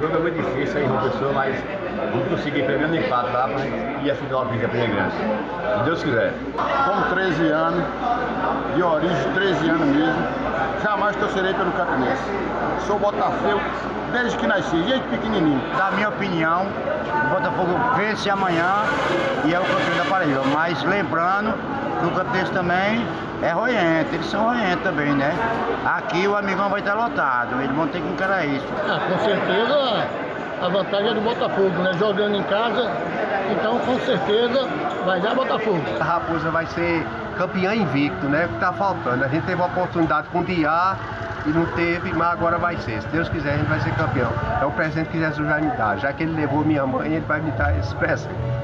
jogo é muito difícil aí, uma pessoa, mas vamos conseguir pelo menos empate lá e a final fica bem grande. Se Deus quiser. Com 13 anos, de origem, 13 anos mesmo, jamais torcerei pelo Campinense. Sou Botafogo desde que nasci, desde pequenininho. Na minha opinião, o Botafogo vence amanhã e é o campeão da Paraíba. Mas lembrando que o Campinense também é roente, eles são roentes também, né? Aqui o Amigão vai estar lotado, eles vão ter que encarar isso. Com certeza a vantagem é do Botafogo, né? Jogando em casa, então com certeza vai dar Botafogo. A Raposa vai ser campeã invicto, né? O que tá faltando. A gente teve a oportunidade com o Diá e não teve, mas agora vai ser. Se Deus quiser, a gente vai ser campeão. É o presente que Jesus vai me dar. Já que ele levou minha mãe, ele vai me dar esse presente.